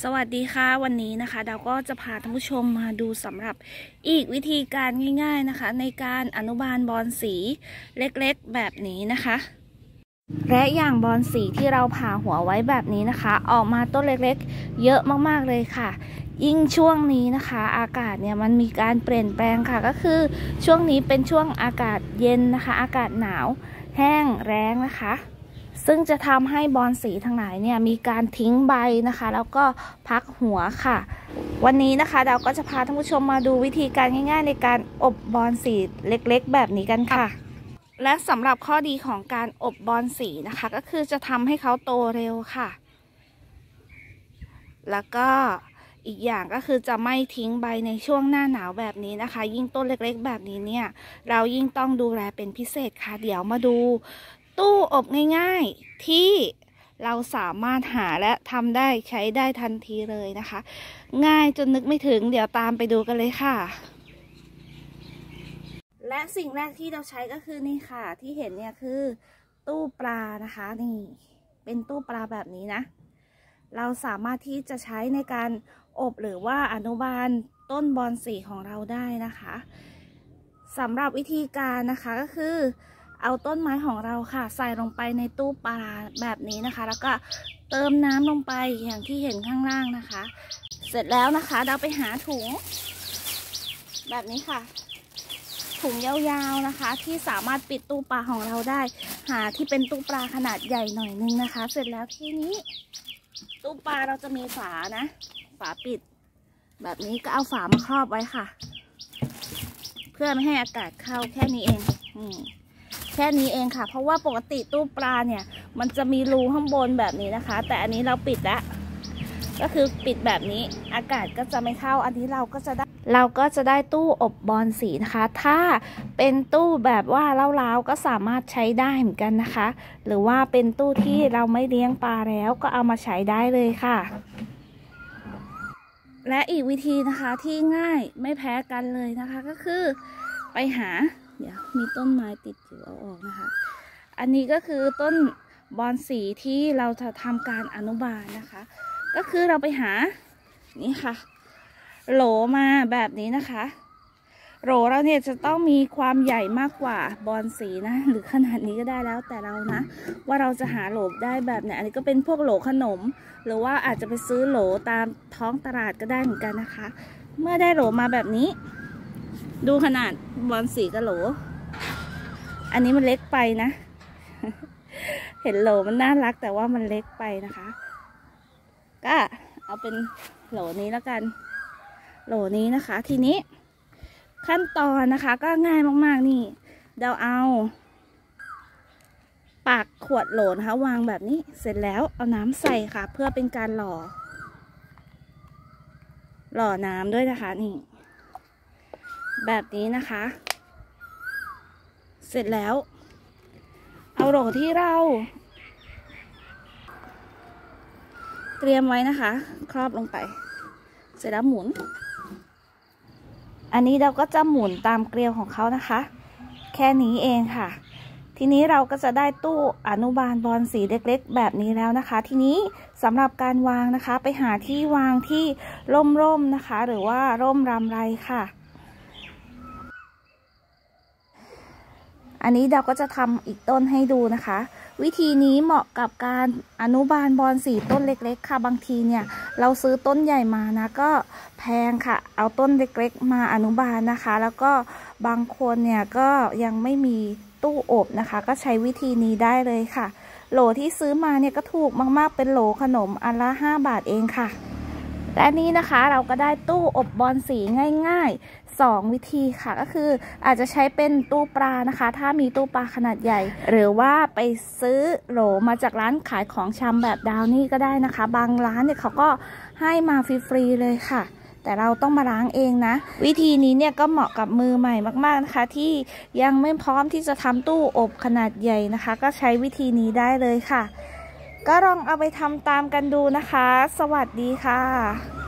สวัสดีค่ะวันนี้นะคะเราก็จะพาท่านผู้ชมมาดูสำหรับอีกวิธีการง่ายๆนะคะในการอนุบาลบอนสีเล็กๆแบบนี้นะคะและอย่างบอนสีที่เราผ่าหัวไว้แบบนี้นะคะออกมาต้นเล็กๆเยอะมากๆเลยค่ะยิ่งช่วงนี้นะคะอากาศเนี่ยมันมีการเปลี่ยนแปลงค่ะก็คือช่วงนี้เป็นช่วงอากาศเย็นนะคะอากาศหนาวแห้งแล้งนะคะซึ่งจะทำให้บอนสีทั้งหลายเนี่ยมีการทิ้งใบนะคะแล้วก็พักหัวค่ะวันนี้นะคะเราก็จะพาท่านผู้ชมมาดูวิธีการง่ายๆในการอบบอนสีเล็กๆแบบนี้กันค่ะและสำหรับข้อดีของการอบบอนสีนะคะก็คือจะทำให้เขาโตเร็วค่ะแล้วก็อีกอย่างก็คือจะไม่ทิ้งใบในช่วงหน้าหนาวแบบนี้นะคะยิ่งต้นเล็กๆแบบนี้เนี่ยเรายิ่งต้องดูแลเป็นพิเศษค่ะเดี๋ยวมาดูตู้อบง่ายๆที่เราสามารถหาและทำได้ใช้ได้ทันทีเลยนะคะง่ายจนนึกไม่ถึงเดี๋ยวตามไปดูกันเลยค่ะและสิ่งแรกที่เราใช้ก็คือนี่ค่ะที่เห็นเนี่ยคือตู้ปลานะคะนี่เป็นตู้ปลาแบบนี้นะเราสามารถที่จะใช้ในการอบหรือว่าอนุบาลต้นบอนสีของเราได้นะคะสำหรับวิธีการนะคะก็คือเอาต้นไม้ของเราค่ะใส่ลงไปในตู้ปลาแบบนี้นะคะแล้วก็เติมน้ำลงไปอย่างที่เห็นข้างล่างนะคะเสร็จแล้วนะคะเราไปหาถุงแบบนี้ค่ะถุงยาวๆนะคะที่สามารถปิดตู้ปลาของเราได้หาที่เป็นตู้ปลาขนาดใหญ่หน่อยนึงนะคะเสร็จแล้วทีนี้ตู้ปลาเราจะมีฝานะฝาปิดแบบนี้ก็เอาฝามาครอบไว้ค่ะเพื่อไม่ให้อากาศเข้าแค่นี้เองแค่นี้เองค่ะเพราะว่าปกติตู้ปลาเนี่ยมันจะมีรูข้างบนแบบนี้นะคะแต่อันนี้เราปิดแล้วก็คือปิดแบบนี้อากาศก็จะไม่เข้าอันนี้เราก็จะได้ตู้อบบอนสีนะคะถ้าเป็นตู้แบบว่าเล้าๆก็สามารถใช้ได้เหมือนกันนะคะหรือว่าเป็นตู้ที่เราไม่เลี้ยงปลาแล้วก็เอามาใช้ได้เลยค่ะและอีกวิธีนะคะที่ง่ายไม่แพ้กันเลยนะคะก็คือไปหาเดี๋ยวมีต้นไม้ติดอยู่เอาออกนะคะอันนี้ก็คือต้นบอนสีที่เราจะทำการอนุบาลนะคะก็คือเราไปหานี่ค่ะโหลมาแบบนี้นะคะโหลเราเนี่ยจะต้องมีความใหญ่มากกว่าบอนสีนะหรือขนาดนี้ก็ได้แล้วแต่เรานะว่าเราจะหาโหลได้แบบไหนอันนี้ก็เป็นพวกโหลขนมหรือว่าอาจจะไปซื้อโหลตามท้องตลาดก็ได้เหมือนกันนะคะเมื่อได้โหลมาแบบนี้ดูขนาดบอนสีกับโหลอันนี้มันเล็กไปนะ เห็นโหลมันน่ารักแต่ว่ามันเล็กไปนะคะก็เอาเป็นโหลนี้แล้วกันโหลนี้นะคะทีนี้ขั้นตอนนะคะก็ง่ายมากๆนี่เราเอาปากขวดโหลนะคะวางแบบนี้เสร็จแล้วเอาน้ำใส่ค่ะเพื่อเป็นการหล่อน้ำด้วยนะคะนี่แบบนี้นะคะเสร็จแล้วเอาโหลที่เราเตรียมไว้นะคะครอบลงไปเสร็จแล้วหมุนอันนี้เราก็จะหมุนตามเกลียวของเขานะคะแค่นี้เองค่ะทีนี้เราก็จะได้ตู้อนุบาลบอนสีเล็กๆแบบนี้แล้วนะคะทีนี้สำหรับการวางนะคะไปหาที่วางที่ร่มๆนะคะหรือว่าร่มรำไรค่ะอันนี้เราก็จะทำอีกต้นให้ดูนะคะวิธีนี้เหมาะกับการอนุบาลบอนสีต้นเล็กๆค่ะบางทีเนี่ยเราซื้อต้นใหญ่มานะก็แพงค่ะเอาต้นเล็กๆมาอนุบาลนะคะแล้วก็บางคนเนี่ยก็ยังไม่มีตู้อบนะคะก็ใช้วิธีนี้ได้เลยค่ะโหลที่ซื้อมาเนี่ยก็ถูกมากๆเป็นโหลขนมอันละ5 บาทเองค่ะและนี้นะคะเราก็ได้ตู้อบบอนสีง่ายๆ2 วิธีค่ะก็คืออาจจะใช้เป็นตู้ปลานะคะถ้ามีตู้ปลาขนาดใหญ่หรือว่าไปซื้อโหลมาจากร้านขายของชำแบบดาวนี่ก็ได้นะคะบางร้านเนี่ยเขาก็ให้มาฟรีๆเลยค่ะแต่เราต้องมาล้างเองนะวิธีนี้เนี่ยก็เหมาะกับมือใหม่มากๆนะคะที่ยังไม่พร้อมที่จะทำตู้อบขนาดใหญ่นะคะก็ใช้วิธีนี้ได้เลยค่ะก็ลองเอาไปทำตามกันดูนะคะสวัสดีค่ะ